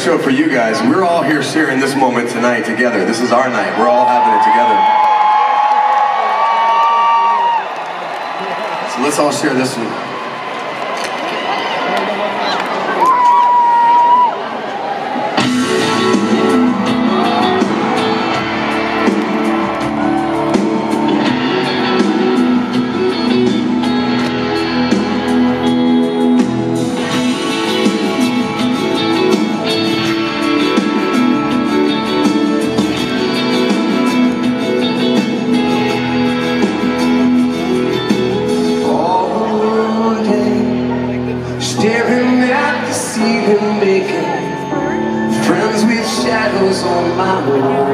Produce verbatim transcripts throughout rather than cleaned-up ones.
show for you guys. We're all here sharing this moment tonight together. This is our night. We're all having it together. So let's all share this one. Staring at the ceiling, making friends with shadows on my wall.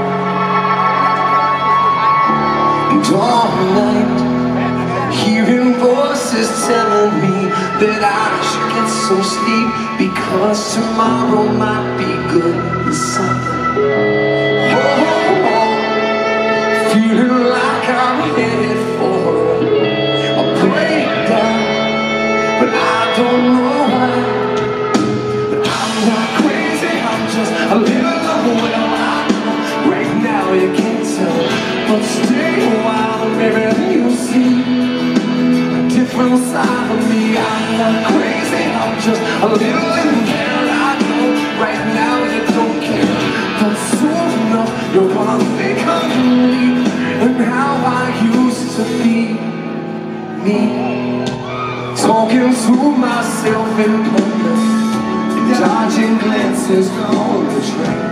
And all night, hearing voices telling me that I should get some sleep, because tomorrow might be good for something. Oh, oh, oh. Feeling like I'm headed for a breakdown. But I don't know why. But I'm not crazy, I'm just a little unwell. I know right now you can't tell, but stay a while, maybe you'll see a different side of me. I'm not crazy, I'm just a little impaired. I know right now you don't care, but soon enough you're gonna think of me and how I used to be me. Talking to myself in public, dodging glances on the train.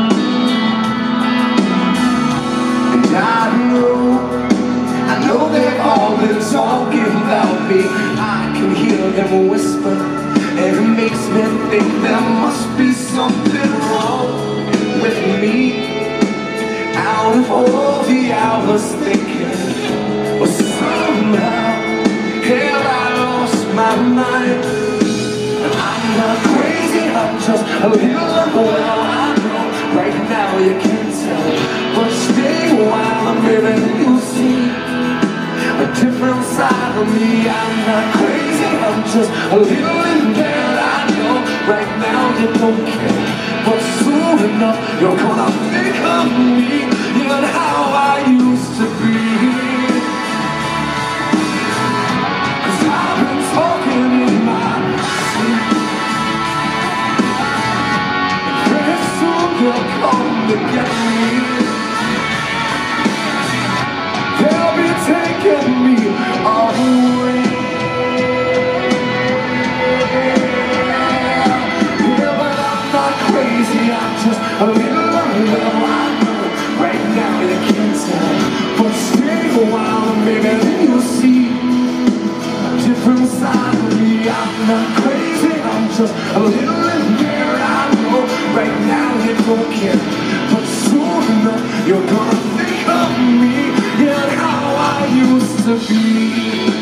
And I know, I know they've all been talking about me. I can hear them whisper, and it makes me think there must be something wrong with me. Out of all the hours thinking, or somehow, hell, I my mind. And I'm not crazy, I'm just a little unwell. I know right now you can't tell, but stay a while and maybe you'll see a different side of me. I'm not crazy, I'm just a little impaired. I know right now you don't care, but soon enough you're gonna think of me and how I used to be. Talking in my sleep, very soon they'll come to get me. They'll be taking me away. Yeah, but I'm not crazy, I'm just a little unwell. I know right now you can't tell, but stay a while and maybe you'll see different side of me. I'm not crazy, I'm just a little impaired. I know right now you don't care, but soon enough you're gonna think of me and how I used to be.